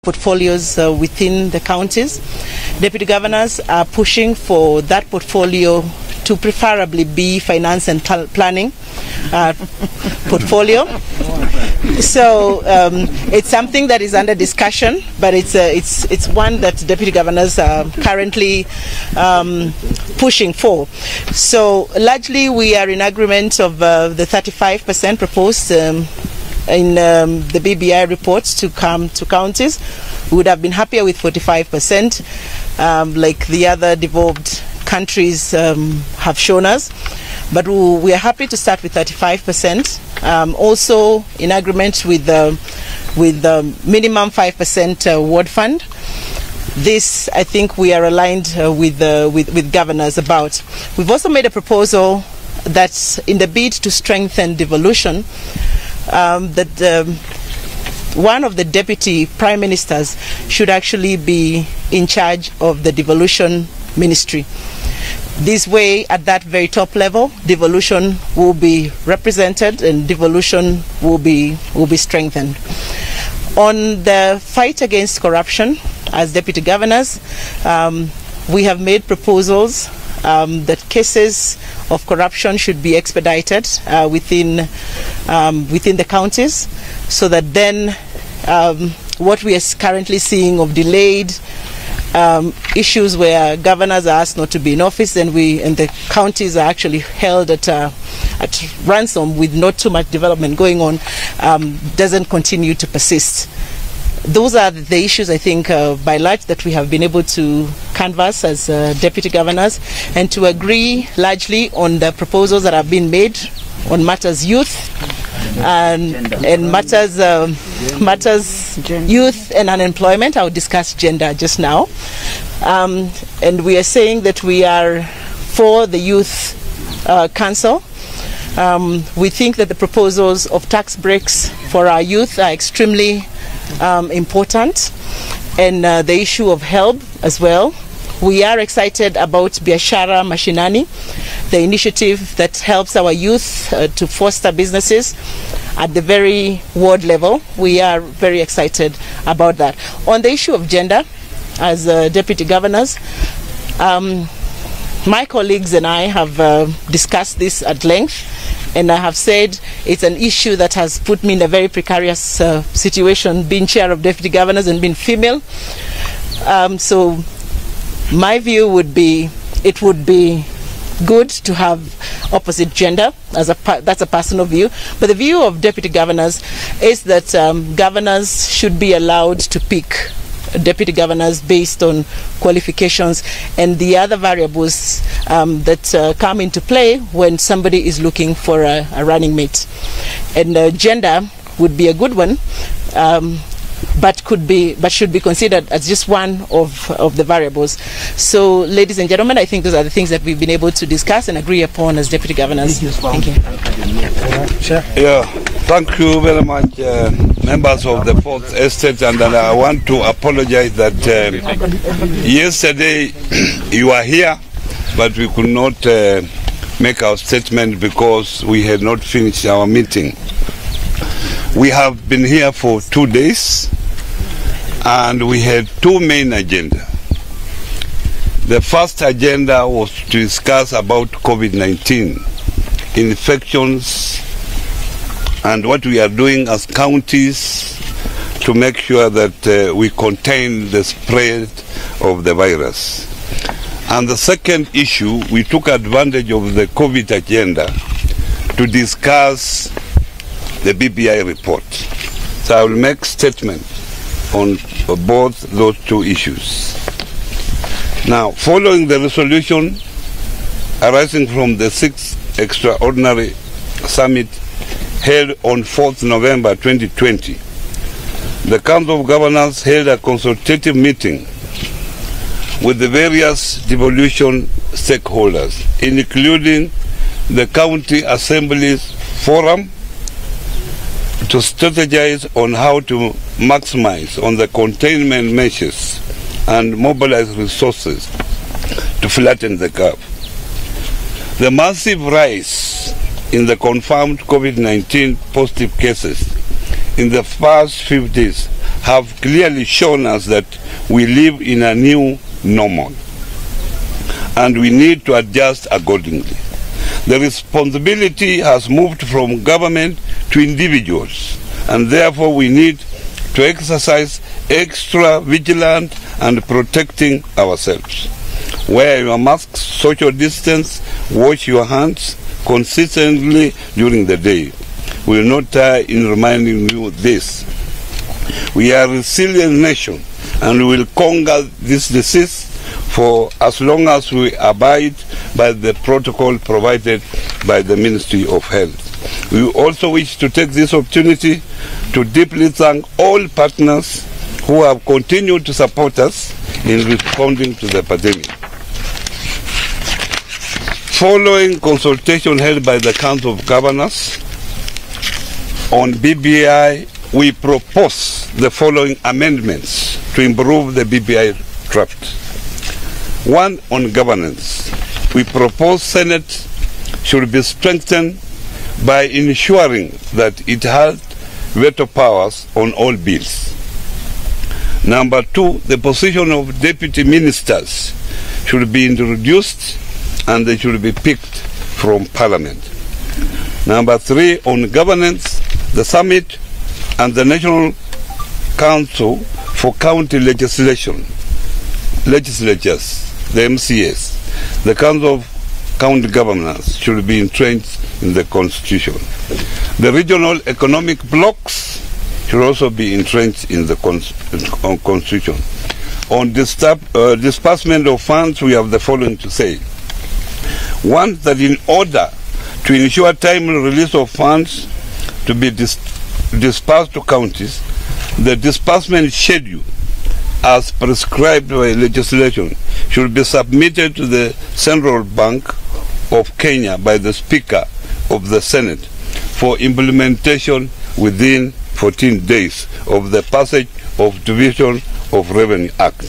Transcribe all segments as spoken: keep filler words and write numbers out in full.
portfolios uh, within the counties. Deputy governors are pushing for that portfolio to preferably be finance and planning uh, portfolio. So um, it's something that is under discussion, but it's uh, it's it's one that deputy governors are currently um, pushing for. So largely we are in agreement of uh, the thirty-five percent proposed um, in um, the B B I reports to come to counties. We would have been happier with forty-five percent, um, like the other devolved countries um, have shown us, but we, we are happy to start with thirty-five percent. Um, also in agreement with the with the minimum five percent uh, ward fund. This, I think, we are aligned uh, with, uh, with with governors about. We've also made a proposal that, in the bid to strengthen devolution, um, that um, one of the deputy prime ministers should actually be in charge of the devolution ministry. This way, at that very top level, devolution will be represented and devolution will be will be strengthened. On the fight against corruption, as deputy governors, um, we have made proposals um, that cases of corruption should be expedited uh, within um, within the counties, so that then um, what we are currently seeing of delayed Um, issues where governors are asked not to be in office and we and the counties are actually held at uh, at ransom with not too much development going on, um, doesn't continue to persist. Those are the issues, I think, uh, by large, that we have been able to canvass as uh, deputy governors, and to agree largely on the proposals that have been made on matters youth and, and matters uh, matters youth and unemployment. I'll discuss gender just now. Um, and we are saying that we are for the youth uh, council. Um, we think that the proposals of tax breaks for our youth are extremely um, important, and uh, the issue of help as well. We are excited about Biashara Mashinani, the initiative that helps our youth uh, to foster businesses at the very ward level. We are very excited about that. On the issue of gender, as uh, deputy governors, um, my colleagues and I have uh, discussed this at length, and I have said it's an issue that has put me in a very precarious uh, situation, being chair of deputy governors and being female. Um, so my view would be, it would be good to have opposite gender, as a that's a personal view. But the view of deputy governors is that um, governors should be allowed to pick deputy governors based on qualifications and the other variables um, that uh, come into play when somebody is looking for a, a running mate. And uh, gender would be a good one, um, but could be, but should be considered as just one of of the variables. So, ladies and gentlemen, I think those are the things that we've been able to discuss and agree upon as deputy governors. Thank you. Yeah, thank you very much, uh, members of the Fourth Estate, and uh, I want to apologize that uh, yesterday you were here, but we could not uh, make our statement because we had not finished our meeting. We have been here for two days, and we had two main agenda. The first agenda was to discuss about COVID nineteen, infections, and what we are doing as counties to make sure that uh, we contain the spread of the virus. And the second issue, we took advantage of the COVID agenda to discuss the B B I report. So I will make statement on both those two issues. Now, following the resolution arising from the sixth extraordinary summit held on fourth November twenty twenty, the Council of Governors held a consultative meeting with the various devolution stakeholders, including the County Assembly's Forum, to strategize on how to maximize on the containment measures and mobilize resources to flatten the curve. The massive rise in the confirmed COVID nineteen positive cases in the past few days have clearly shown us that we live in a new normal, and we need to adjust accordingly. The responsibility has moved from government to individuals, and therefore we need to exercise extra vigilance and protecting ourselves. Wear your masks, social distance, wash your hands consistently during the day. We will not tire in reminding you this. We are a resilient nation, and we will conquer this disease for as long as we abide by the protocol provided by the Ministry of Health. We also wish to take this opportunity to deeply thank all partners who have continued to support us in responding to the pandemic. Following consultation held by the Council of Governors on B B I, we propose the following amendments to improve the B B I draft. One, on governance. We propose Senate should be strengthened by ensuring that it has veto powers on all bills. Number two, the position of deputy ministers should be introduced and they should be picked from Parliament. Number three, on governance, the summit and the National Council for County Legislation, legislatures, the M C S, the Council of County Governors should be entrenched in the Constitution. The regional economic blocks should also be entrenched in the con Constitution. On disturb, uh, disbursement of funds, we have the following to say. One, that in order to ensure timely release of funds to be dis dispersed to counties, the disbursement schedule as prescribed by legislation should be submitted to the Central Bank of Kenya by the Speaker of the Senate for implementation within fourteen days of the passage of Division of Revenue Act.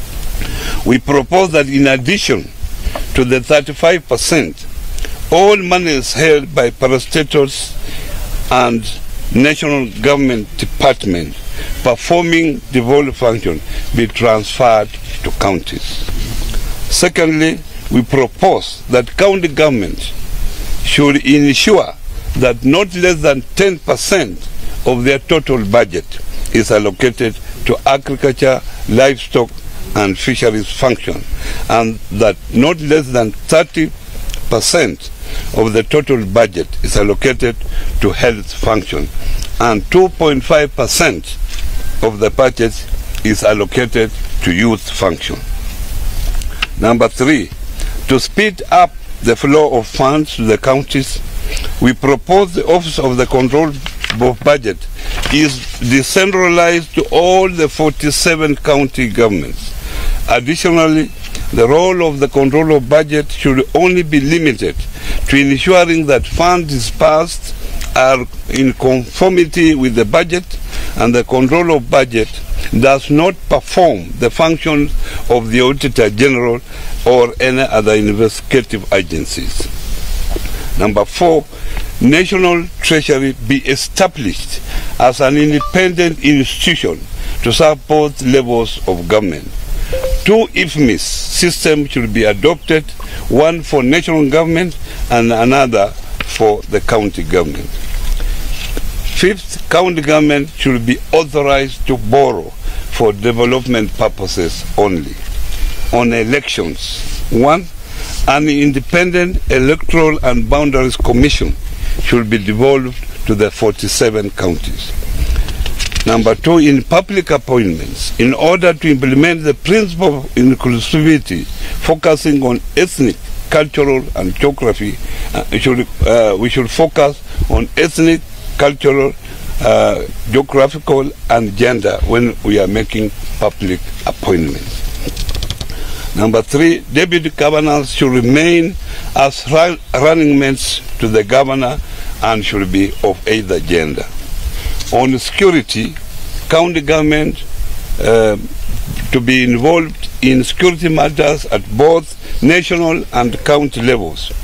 We propose that in addition to the thirty-five percent, all monies held by parastatals and national government departments performing devolved function be transferred to counties. Secondly, we propose that county governments should ensure that not less than ten percent of their total budget is allocated to agriculture, livestock, and fisheries function, and that not less than thirty percent of the total budget is allocated to health function, and two point five percent of the budget is allocated to youth function. Number three, to speed up the flow of funds to the counties, we propose the Office of the Control of Budget is decentralized to all the forty-seven county governments. Additionally, the role of the control of budget should only be limited to ensuring that funds disbursed are in conformity with the budget, and the control of budget does not perform the functions of the Auditor General or any other investigative agencies. Number four, National Treasury be established as an independent institution to serve both levels of government. Two I F M I S systems should be adopted, one for national government and another for the county government. Fifth, county government should be authorized to borrow for development purposes only. On elections, one, an independent electoral and boundaries commission should be devolved to the forty-seven counties. Number two, in public appointments, in order to implement the principle of inclusivity, focusing on ethnic, cultural, and geography, uh, should, uh, we should focus on ethnic, cultural, uh, geographical, and gender when we are making public appointments. Number three, deputy governors should remain as run running mates to the governor and should be of either gender. On security, county government uh, to be involved in security matters at both national and county levels.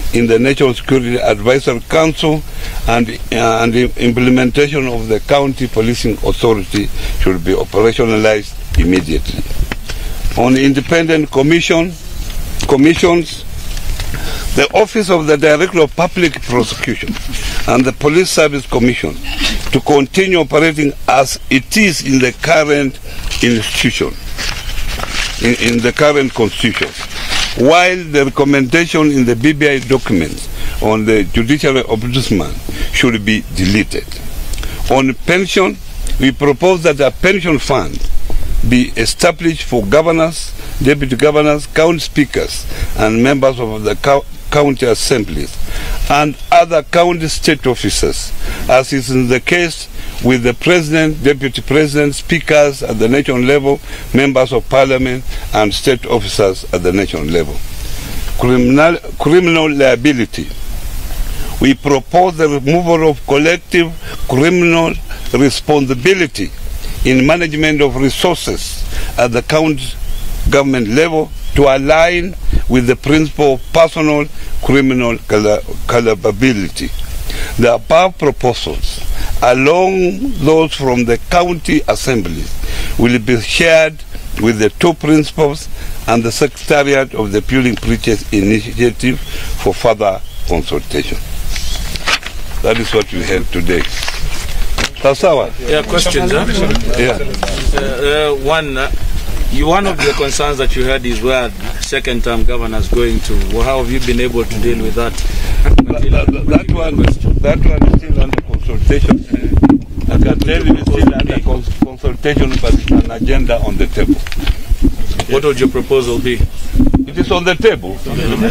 in the National Security Advisory Council, and, uh, and the implementation of the County Policing Authority should be operationalized immediately. On independent commission, commissions, the Office of the Director of Public Prosecution and the Police Service Commission to continue operating as it is in the current institution, in, in the current constitution, while the recommendation in the B B I documents on the Judicial Ombudsman should be deleted. On pension, we propose that a pension fund be established for governors, deputy governors, county speakers, and members of the co county assemblies and other county state officers, as is in the case with the president, deputy president, speakers at the national level, members of parliament, and state officers at the national level. Criminal, criminal liability. We propose the removal of collective criminal responsibility in management of resources at the county government level to align with the principle of personal criminal culpability. The above proposals, along those from the county assemblies, will be shared with the two principals and the Secretariat of the Pulling Preachers Initiative for further consultation. That is what we had today. Sasawa? Yeah, questions, huh? Yeah. Uh, uh, one, uh, you, one of the concerns that you had is where second-term governors going to. Well, how have you been able to deal with that? That, that, that, one, that one is still under consultation. I can tell you it's still under cons consultation, but it's an agenda on the table. What would your proposal be? It is on the table. It is on the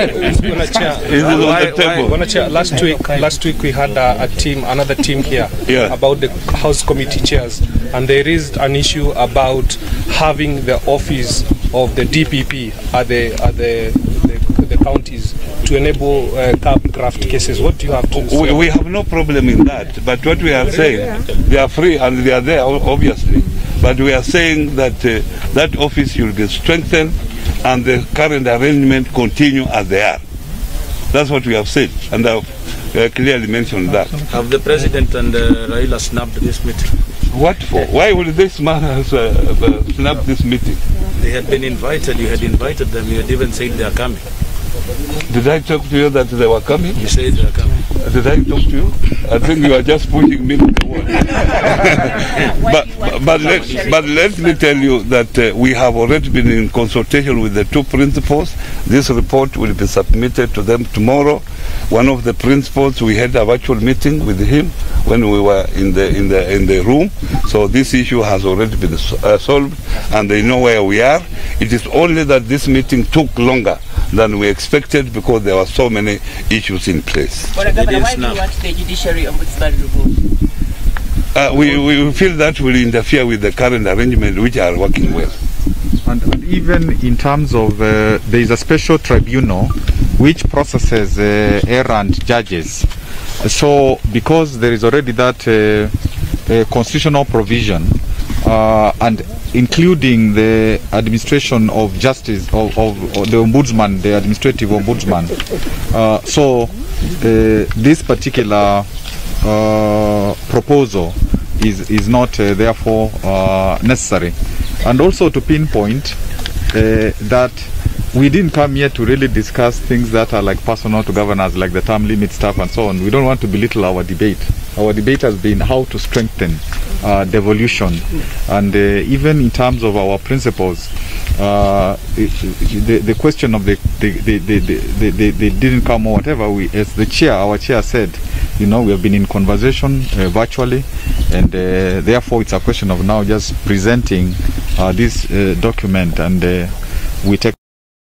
table. Last week, last week we had a, a team, another team here, yeah, about the House Committee chairs, and they raised an issue about having the office of the D P P at the at the the, the counties to enable uh, carbon graft cases. What do you have to say? We, we have no problem in that, but what we are saying, they are free and they are there, obviously. But we are saying that uh, that office should be strengthened and the current arrangement continue as they are. That's what we have said, and I've uh, clearly mentioned that. Have the President and uh, Raila snapped this meeting? What for? Why would this man have uh, uh, snap this meeting? They had been invited, you had invited them, you had even said they are coming. Did I talk to you that they were coming? You said they are coming. Did I talk to you? I think you are just pushing me to the wall. but but, let, but let me tell you that uh, we have already been in consultation with the two principals. This report will be submitted to them tomorrow. One of the principals, we had a virtual meeting with him when we were in the in the in the room. So this issue has already been uh, solved, and they know where we are. It is only that this meeting took longer than we expected because there were so many issues in place. But Governor, why do you want the judiciary ombudsman removed? Uh, we, we feel that will interfere with the current arrangement, which are working well. And, and even in terms of, uh, there is a special tribunal which processes uh, errant judges. So because there is already that uh, uh, constitutional provision, uh, and including the administration of justice of, of, of the ombudsman, the administrative ombudsman. Uh, so uh, this particular uh, proposal is is not uh, therefore uh, necessary. And also to pinpoint uh, that we didn't come here to really discuss things that are like personal to governors, like the term limit stuff and so on. We don't want to belittle our debate. Our debate has been how to strengthen uh, devolution, and uh, even in terms of our principles, uh, the, the question of the the, the, the, the, the, the didn't come or whatever, we, as the chair, our chair said, you know, we have been in conversation uh, virtually, and uh, therefore it's a question of now just presenting uh, this uh, document, and uh, we take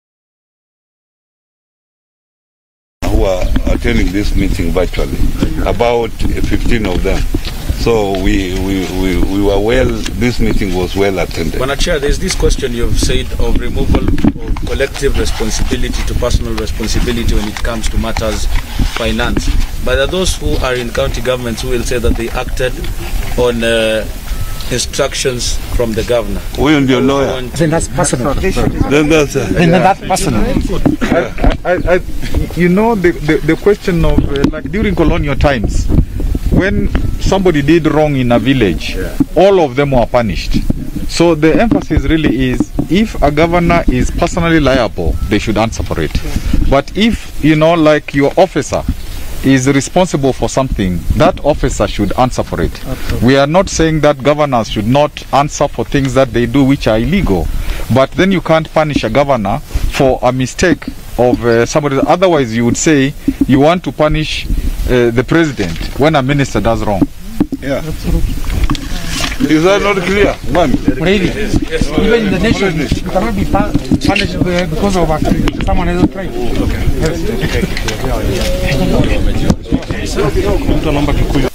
who are attending this meeting virtually, about fifteen of them. So we, we, we, we were well, this meeting was well attended. Madam Chair, there's this question you've said of removal of collective responsibility to personal responsibility when it comes to matters finance. But there are those who are in county governments who will say that they acted on uh, instructions from the governor. We and your lawyer. Then that's personal. Then that's uh, Then that's personal. I, I, I, you know, the, the, the question of, uh, like during colonial times, when somebody did wrong in a village, yeah. all of them were punished. So the emphasis really is, if a governor is personally liable, they should answer for it. But if, you know, like your officer is responsible for something, that officer should answer for it. Okay. We are not saying that governors should not answer for things that they do which are illegal. But then you can't punish a governor for a mistake of uh, somebody. Otherwise, you would say you want to punish uh, the president when a minister does wrong. Yeah. Is that not clear? Man. Really? Yes, yes. Even in the nation, you cannot be punished because of a, someone else's crime. Okay. Yes.